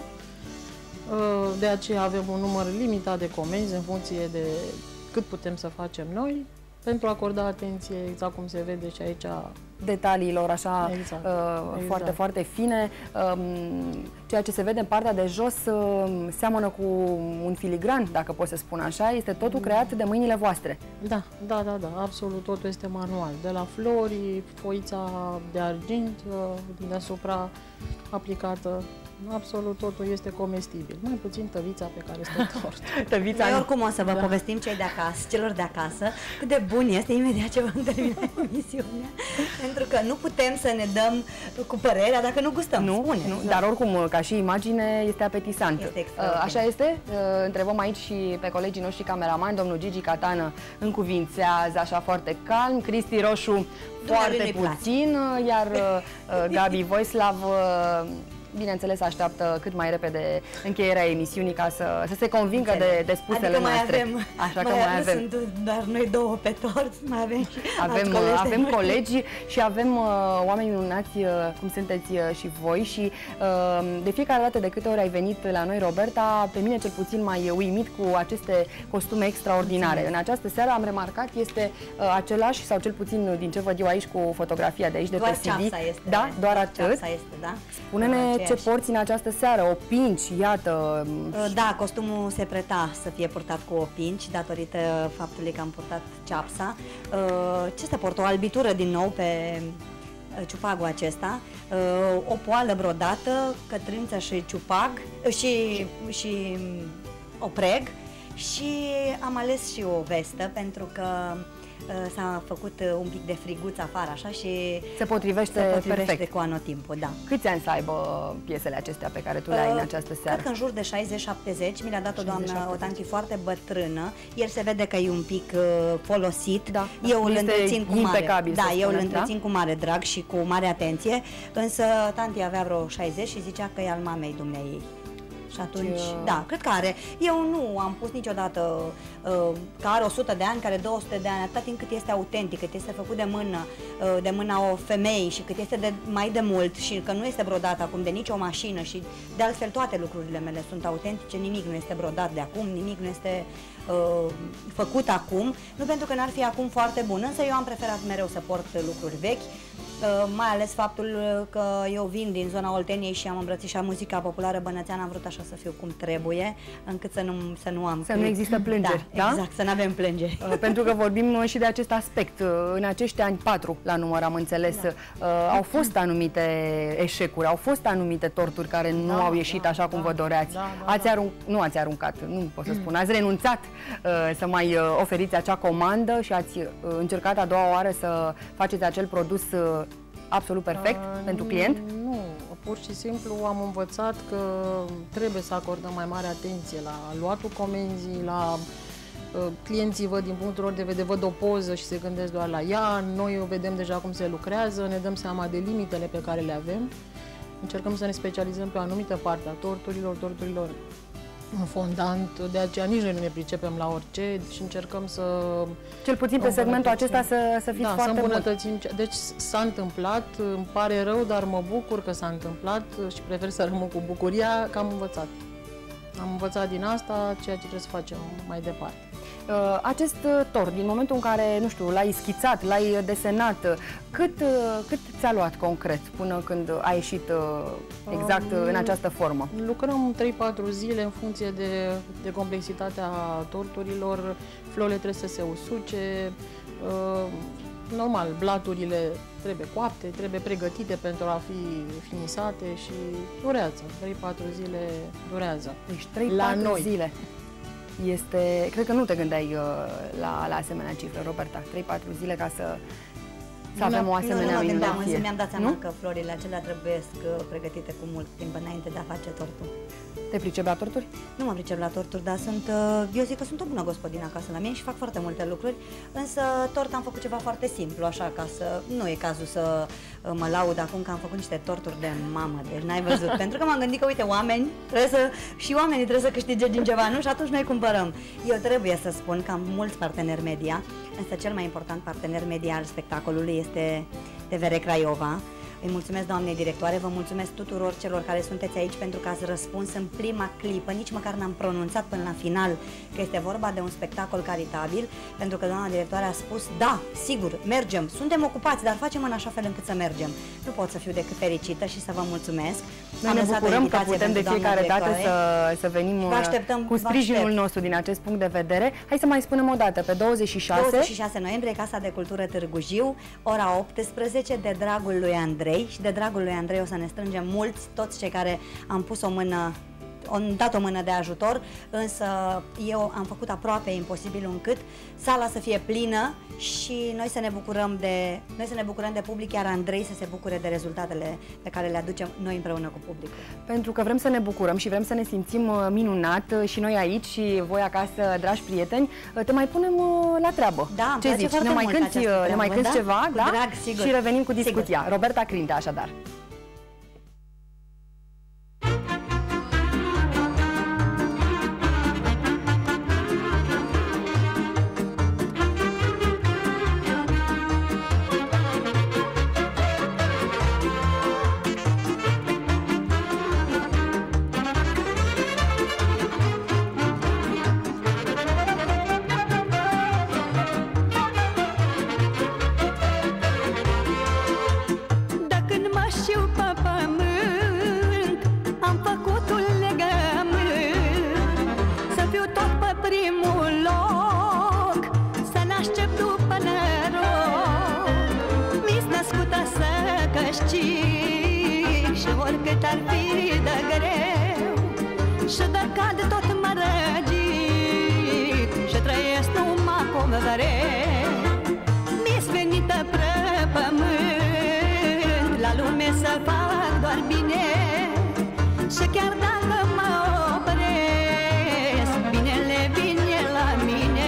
de aceea avem un număr limitat de comenzi în funcție de cât putem să facem noi, pentru a acorda atenție, exact cum se vede și aici, detaliilor așa exact, uh, exact. foarte, foarte fine. Um, ceea ce se vede în partea de jos uh, seamănă cu un filigran, dacă pot să spun așa, este totul creat de mâinile voastre. Da, da, da, da, absolut totul este manual. De la flori, foița de argint, uh, deasupra aplicată. Absolut totul este comestibil, mai puțin tăvița pe care stă tort. Tăvița, noi oricum o să vă da. povestim cei de acasă, celor de acasă, cât de bun este imediat ce vom termina emisiunea. Pentru că nu putem să ne dăm cu părerea dacă nu gustăm. Nu, Spune. nu, dar oricum, ca și imagine, este apetisant. Este Așa este? Întrebăm aici și pe colegii noștri cameramani, domnul Gigi Catană încuvințează așa foarte calm, Cristi Roșu foarte puțin, iar Gabi Voislav bineînțeles, așteaptă cât mai repede încheierea emisiunii ca să, să se convingă de, de spusele adică mai noastre. Avem, Așa că mai, mai avem. Sunt doar noi două pe tort, mai avem și avem, colegi avem colegi și avem uh, oameni minunați, uh, cum sunteți uh, și voi și uh, de fiecare dată de câte ori ai venit la noi, Roberta, pe mine cel puțin m-ai uimit cu aceste costume extraordinare. Mulțumesc. În această seară am remarcat, este uh, același, sau cel puțin din ce văd eu aici cu fotografia de aici, de doar pe C D. Ceapsa este. Da, doar atât. Ceapsa este, da. Spune-ne ce porți în această seară, opinci, iată. Da, costumul se preta să fie purtat cu opinci, datorită faptului că am purtat ceapsa. Ce se portă? O albitură din nou pe ciupagul acesta, o poală brodată, cătrânță și ciupag și, și o preg și am ales și o vestă pentru că s-a făcut un pic de friguț afară, așa, și se potrivește, se potrivește perfect cu anotimpul, da. Câți ani să aibă piesele acestea pe care tu le ai în această seară? Cred că în jur de șaizeci șaptezeci, mi le-a dat o doamnă, o tanti foarte bătrână, el se vede că e un pic uh, folosit, da, eu îl întrețin cu mare, da, eu îl întrețin da? cu mare drag și cu mare atenție, însă tanti avea vreo șaizeci și zicea că e al mamei dumneaei. Și atunci, ce... da, cred că are. Eu nu am pus niciodată uh, că are o sută de ani, care două sute de ani, atâta timp cât este autentic, cât este făcut de mână, uh, de mâna o femei și cât este de mai de mult și că nu este brodat acum de nicio mașină și de altfel toate lucrurile mele sunt autentice, nimic nu este brodat de acum, nimic nu este uh, făcut acum, nu pentru că n-ar fi acum foarte bun, însă eu am preferat mereu să port lucruri vechi. Uh, mai ales faptul că eu vin din zona Olteniei și am îmbrățișat muzica populară bănățeană, am vrut așa să fiu cum trebuie, încât să nu, să nu am... Să nu există plângeri, da? da? Exact, să nu avem plângeri. Uh, pentru că vorbim și de acest aspect. Uh, în acești ani, patru la număr, am înțeles, da. uh, au fost anumite eșecuri, au fost anumite torturi care nu da, au ieșit da, așa cum da, vă doreați. Da, da, ați arunc... Nu ați aruncat, nu pot să spun, ați renunțat uh, să mai uh, oferiți acea comandă și ați uh, încercat a doua oară să faceți acel produs uh, absolut perfect uh, pentru client? Nu, pur și simplu am învățat că trebuie să acordăm mai mare atenție la luatul comenzii, la uh, clienții văd din punctul lor de vedere, văd o poză și se gândesc doar la ea, noi o vedem deja cum se lucrează, ne dăm seama de limitele pe care le avem, încercăm să ne specializăm pe o anumită parte a torturilor, torturilor un fondant, de aceea nici noi nu ne pricepem la orice și încercăm să... Cel puțin pe segmentul acesta să, să fiți da, foarte să îmbunătățim. buni. Deci s-a întâmplat, îmi pare rău, dar mă bucur că s-a întâmplat și prefer să rămân cu bucuria că am învățat. Am învățat din asta ceea ce trebuie să facem mai departe. Uh, acest tort, din momentul în care, nu știu, l-ai schițat, l-ai desenat, cât, uh, cât ți-a luat concret până când a ieșit uh, exact um, în această formă? Lucrăm trei patru zile în funcție de, de complexitatea torturilor. Florile trebuie să se usuce. Uh, normal, blaturile trebuie coapte, trebuie pregătite pentru a fi finisate și durează. trei patru zile durează. Deci trei patru zile. Este, cred că nu te gândeai uh, la, la asemenea cifră, Roberta. trei patru zile ca să, să avem o asemenea nu, nu, minunație. Nu, mi-am dat seama nu? că florile acelea trebuie pregătite cu mult timp înainte de a face tortul. Te pricepi la torturi? Nu mă pricep la torturi, dar sunt, eu zic că sunt o bună gospodină acasă la mine și fac foarte multe lucruri, însă tort am făcut ceva foarte simplu, așa, ca să, nu e cazul să mă laud acum că am făcut niște torturi de mamă, deci n-ai văzut, pentru că m-am gândit că, uite, oameni, trebuie să, și oamenii trebuie să câștige din ceva, nu? Și atunci noi cumpărăm. Eu trebuie să spun că am mulți parteneri media, însă cel mai important partener media al spectacolului este T V R Craiova. Îi mulțumesc, doamnei directoare, vă mulțumesc tuturor celor care sunteți aici pentru că ați răspuns în prima clipă, nici măcar n-am pronunțat până la final că este vorba de un spectacol caritabil, pentru că doamna directoare a spus, da, sigur, mergem, suntem ocupați, dar facem în așa fel încât să mergem. Nu pot să fiu decât fericită și să vă mulțumesc. Noi ne bucurăm că putem de fiecare dată să, să venim cu sprijinul nostru din acest punct de vedere. Hai să mai spunem o dată, pe douăzeci și șase... douăzeci și șase noiembrie, Casa de Cultură Târgu Jiu, ora optsprezece, de dragul lui Andrei. Și de dragul lui Andrei o să ne strângem mulți, toți cei care am pus o mână, am dat o mână de ajutor, însă eu am făcut aproape imposibil încât sala să fie plină și noi să ne bucurăm de, noi să ne bucurăm de public, iar Andrei să se bucure de rezultatele pe care le aducem noi împreună cu publicul. Pentru că vrem să ne bucurăm și vrem să ne simțim minunat și noi aici și voi acasă, dragi prieteni, te mai punem la treabă. Da, ce zici? Ne mai cânti, ne mai cânti ceva, cu da? Drag, sigur. Și revenim cu discuția. Sigur. Roberta Crintea, așadar. Și oricât ar fi de greu și de cad tot mă răgit și trăiesc numai cum vreau. Mi-s venită pre pământ la lume să fac doar bine și chiar dacă mă opresc, binele vine la mine.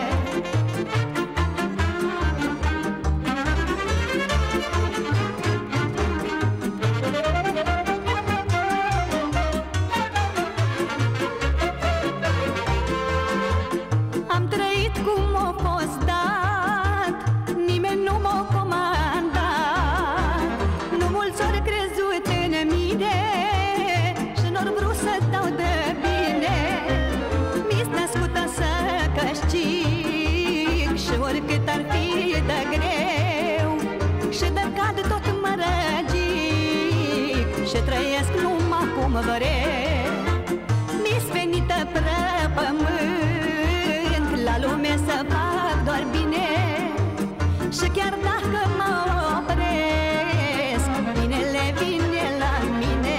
Oricât ar fi de greu și de cad tot mă răgit și trăiesc numai cum vreau. Mi-s venită pre pământ la lume să fac doar bine și chiar dacă mă opresc, binele vine la mine.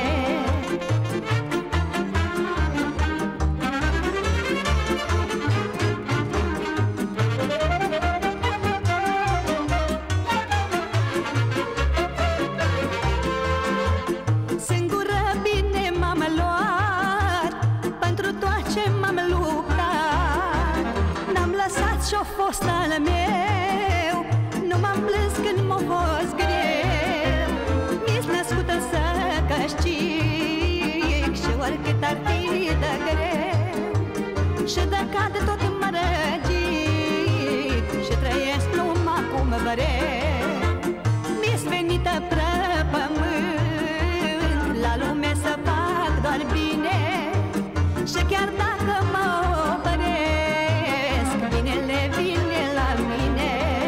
Și-a fost al meu, nu m-am Și de cade tot mă răgit și trăiesc numai cum vrei. Mi-s venită pre pământ, la lume să fac doar bine. Și chiar dacă mă opresc, binele vine la mine.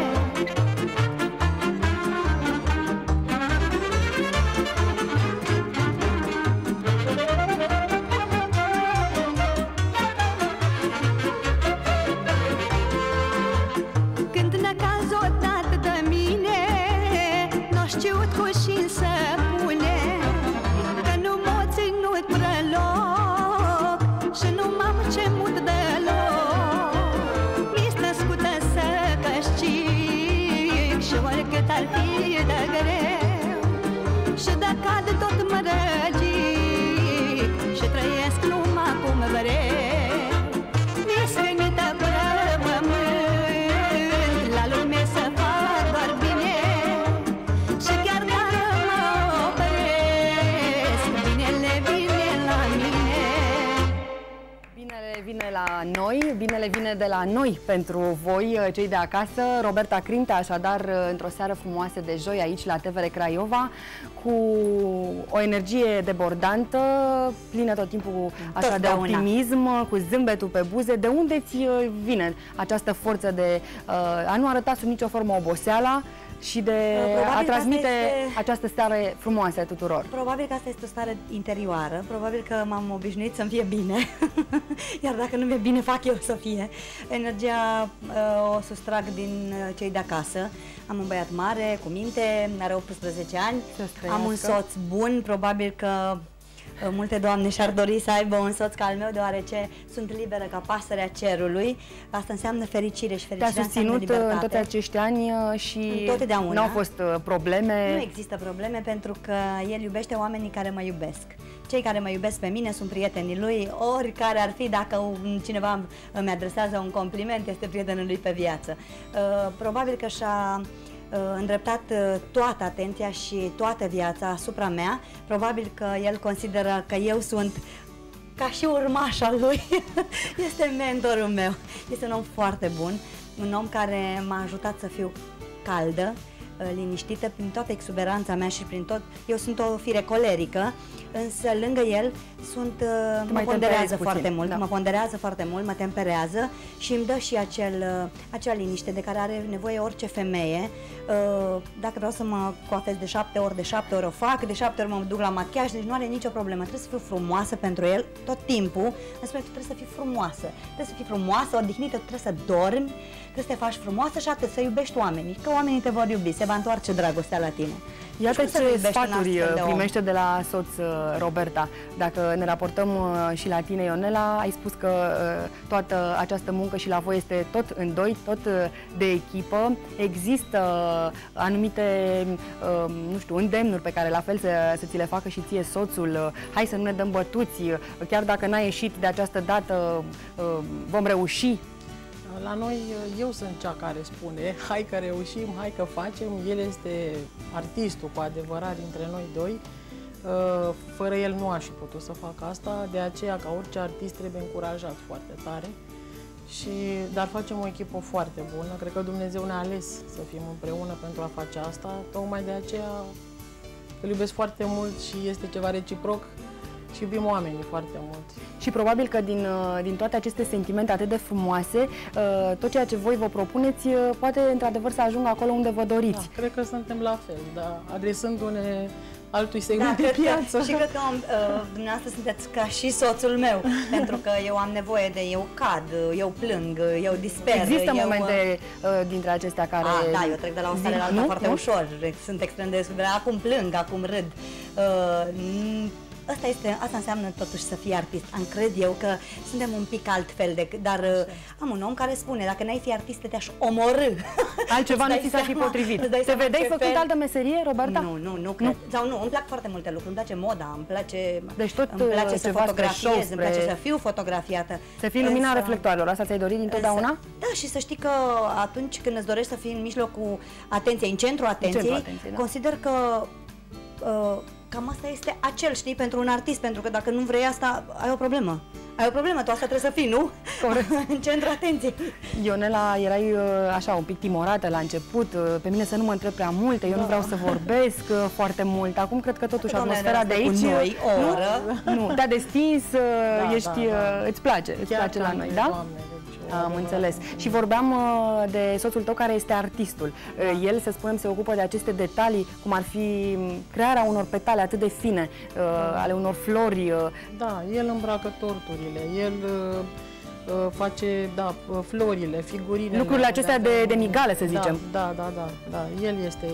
Când necazul dat de mine, n-o știut cu și să pune, că nu m-o ținut preloc și nu m-am cemut deloc. Mi-s născută să câștig și oricât ar fi de greu. Și de cad tot mă răgit și trăiesc numai cum vrei. Mi-s venită pe pământ, la lume să fac doar bine. Și chiar dacă mă opresc, binele vine la mine. Binele vine la noi, binele vine de la noi pentru voi, cei de acasă. Roberta Crinte, așadar, într-o seară frumoasă de joi aici la T V R Craiova, cu o energie debordantă, plină tot timpul așa de optimism, cu zâmbetul pe buze. De unde ți vine această forță de uh, a nu arăta sub nicio formă oboseala și de Probabil a transmite este... această stare frumoasă tuturor? Probabil că asta este o stare interioară, probabil că m-am obișnuit să-mi fie bine, iar dacă nu mi-e bine, fac eu să fie. Energia uh, o sustrag din uh, cei de acasă. Am un băiat mare, cu minte, are optsprezece ani, am un soț bun, probabil că multe doamne și-ar dori să aibă un soț ca al meu, deoarece sunt liberă ca pasărea cerului. Asta înseamnă fericire și fericirea înseamnă libertate. Te-a susținut în toți acești ani și nu au fost probleme? Nu există probleme, pentru că el iubește oamenii care mă iubesc. Cei care mă iubesc pe mine sunt prietenii lui, oricare ar fi, dacă cineva îmi adresează un compliment, este prietenul lui pe viață. Probabil că și-a îndreptat toată atenția și toată viața asupra mea. Probabil că el consideră că eu sunt ca și urmașa lui. Este mentorul meu. Este un om foarte bun, un om care m-a ajutat să fiu caldă, liniștită, prin toată exuberanța mea și prin tot. Eu sunt o fire colerică, însă lângă el sunt, mă ponderează foarte mult, da. mă ponderează foarte mult, mă temperează și îmi dă și acel, acea liniște de care are nevoie orice femeie. Dacă vreau să mă coafez de șapte ori, de șapte ori o fac, de șapte ori mă duc la machiaj, deci nu are nicio problemă. Trebuie să fiu frumoasă pentru el tot timpul. Îmi spune, tu trebuie să fii frumoasă, trebuie să fii frumoasă, odihnită, tu trebuie să dormi, trebuie să te faci frumoasă și atât, să iubești oamenii, că oamenii te vor iubi, se va întoarce dragostea la tine. Iată ce sfaturi primește de la soț Roberta. Dacă ne raportăm și la tine, Ionela, ai spus că toată această muncă și la voi este tot în doi, tot de echipă. Există anumite, nu știu, îndemnuri pe care la fel să, să ți le facă și ție soțul. Hai să nu ne dăm bătuți, chiar dacă n-ai ieșit de această dată, vom reuși. La noi, eu sunt cea care spune, hai că reușim, hai că facem. El este artistul cu adevărat dintre noi doi. Fără el nu aș fi putut să fac asta, de aceea, ca orice artist, trebuie încurajat foarte tare. Și, dar facem o echipă foarte bună. Cred că Dumnezeu ne-a ales să fim împreună pentru a face asta. Tocmai de aceea îl iubesc foarte mult și este ceva reciproc. Și iubim oamenii foarte mult. Și probabil că din, din toate aceste sentimente atât de frumoase, tot ceea ce voi vă propuneți poate într-adevăr să ajungă acolo unde vă doriți. Da, cred că suntem la fel, dar adresându-ne altui segment da, de piață. Că, și cred că uh, dumneavoastră sunteți ca și soțul meu, pentru că eu am nevoie de, eu cad, eu plâng, eu disper. Există eu, momente uh, dintre acestea care... A, da, eu trec de la o stare la alta foarte nu? ușor, sunt extrem de descoperit. Acum plâng, acum râd. Uh, Asta, este, asta înseamnă totuși să fii artist. Am cred eu că suntem un pic altfel, de, dar uh, am un om care spune, dacă n-ai fi artist, te-aș omorâ. Altceva nu ți s-ar fi potrivit. Te vedeai făcând altă meserie, Roberta? Nu, nu, nu cred. Nu. Sau nu, îmi plac foarte multe lucruri. Îmi place moda, îmi place, deci tot îmi place să fotografiez, spre... îmi place să fiu fotografiată. Să fii lumina însă... reflectoarelor, asta ți-ai dorit dintotdeauna? Însă, da, și să știi că atunci când îți dorești să fii în mijlocul atenției, în centrul atenției, în centru atenției da. consider că... Uh, cam asta este acel, știi, pentru un artist, pentru că dacă nu vrei asta, ai o problemă. Ai o problemă, tu asta trebuie să fii, nu? Corect. În centru atenției. Ionela, erai uh, așa un pic timorată la început, uh, pe mine să nu mă întreb prea multe, eu da. nu vreau să vorbesc uh, foarte mult. Acum cred că totuși Doamne, atmosfera de aici... Cu noi, o nu, oră. Nu, te-a destins, uh, da, ești, da, da. Uh, îți place, îți Chiar place la noi, da? Doamne, deci, Am înțeles. Și vorbeam uh, de soțul tău care este artistul. Uh, el, să spunem, se ocupă de aceste detalii, cum ar fi crearea unor petale atât de fine, uh, da. ale unor flori. Uh. Da, el îmbracă torturile, el uh, uh, face, da, florile, figurile. Lucrurile acestea de, de migale, să zicem. Da, da, da, da, el este...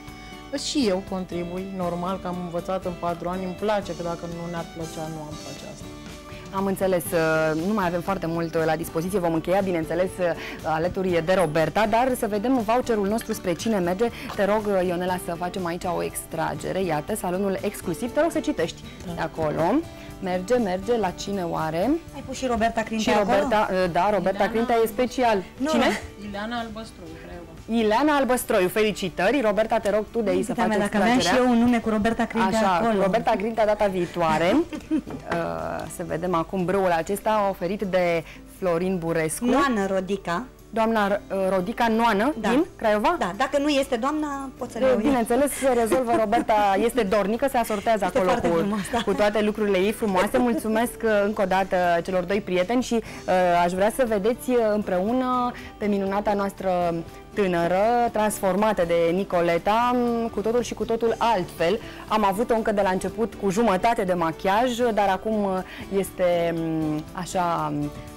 Și eu contribui, normal, că am învățat în patru ani, îmi place, că dacă nu ne-ar plăcea, nu am face asta. Am înțeles, nu mai avem foarte mult la dispoziție, vom încheia, bineînțeles, alături de Roberta, dar să vedem voucherul nostru spre cine merge. Te rog, Ionela, să facem aici o extragere, iată, salonul exclusiv, te rog să citești da. de acolo. Merge, merge, la cine oare? Ai pus și Roberta Crintea și acolo? Roberta, da, Roberta Ileana... Crintea e special. Nu. Cine? Ileana Albăstroiu, Craiova. Ileana Albăstroiu, felicitări. Roberta, te rog tu de aici să faci Dacă aveam și eu un nume cu Roberta Crintea Așa, acolo. cu Roberta Crintea data viitoare. uh, să vedem acum brâul acesta oferit de Florin Burescu. Noană Rodica. Doamna uh, Rodica Noană, da. din Craiova? Da, dacă nu este doamna, poți să le iau. Bineînțeles, se rezolvă, Roberta este dornică, se asortează este acolo cu, frumos, da. cu toate lucrurile ei frumoase. Mulțumesc încă o dată celor doi prieteni și uh, aș vrea să vedeți împreună pe minunata noastră tânără, transformată de Nicoleta, cu totul și cu totul altfel. Am avut-o încă de la început cu jumătate de machiaj, dar acum este așa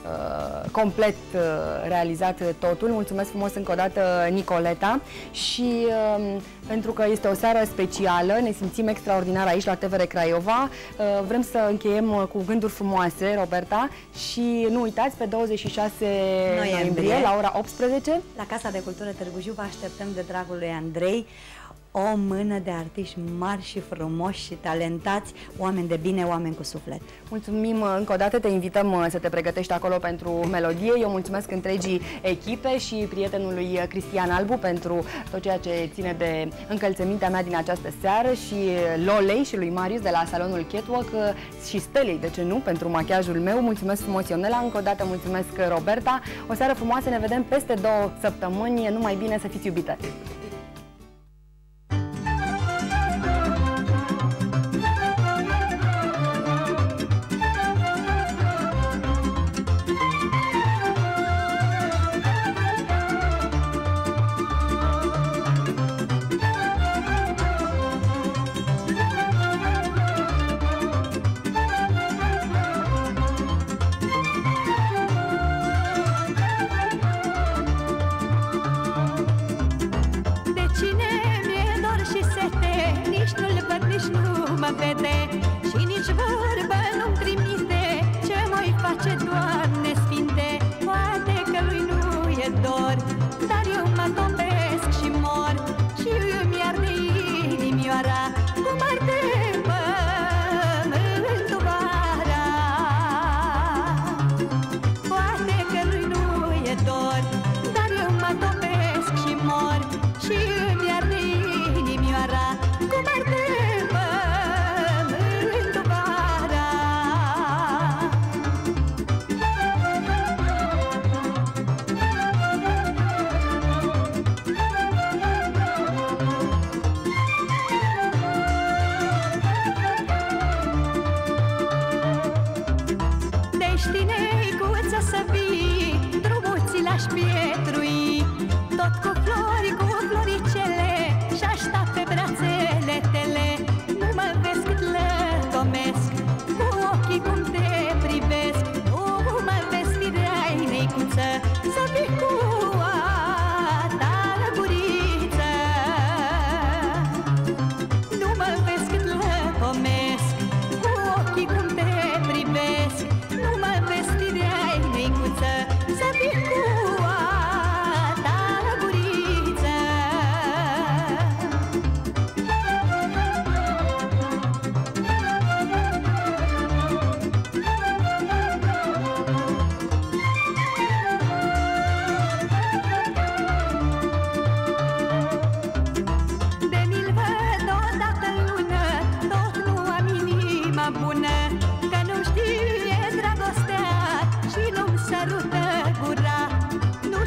complet realizat totul. Mulțumesc frumos încă o dată, Nicoleta, și pentru că este o seară specială, ne simțim extraordinar aici la T V R Craiova. Vrem să încheiem cu gânduri frumoase, Roberta, și nu uitați, pe douăzeci și șase noiembrie, la ora optsprezece, la Casa de Cultură Târgu Jiu, vă așteptăm de dragul lui Andrei. O mână de artiști mari și frumoși și talentați, oameni de bine, oameni cu suflet. Mulțumim încă o dată, te invităm să te pregătești acolo pentru melodie. Eu mulțumesc întregii echipe și prietenului Cristian Albu pentru tot ceea ce ține de încălțămintea mea din această seară, și Lolei și lui Marius de la salonul Catwalk și Stelei, de ce nu, pentru machiajul meu. Mulțumesc frumos, Ionela, încă o dată mulțumesc, Roberta. O seară frumoasă, ne vedem peste două săptămâni. Numai bine, să fiți iubite! Și îmi arde inimioara cum arde pământul.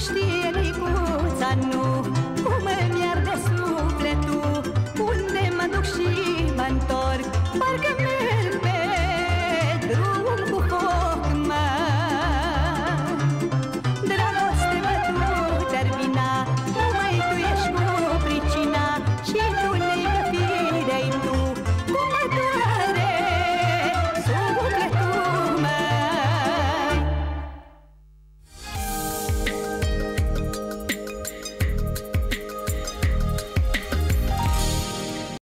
știe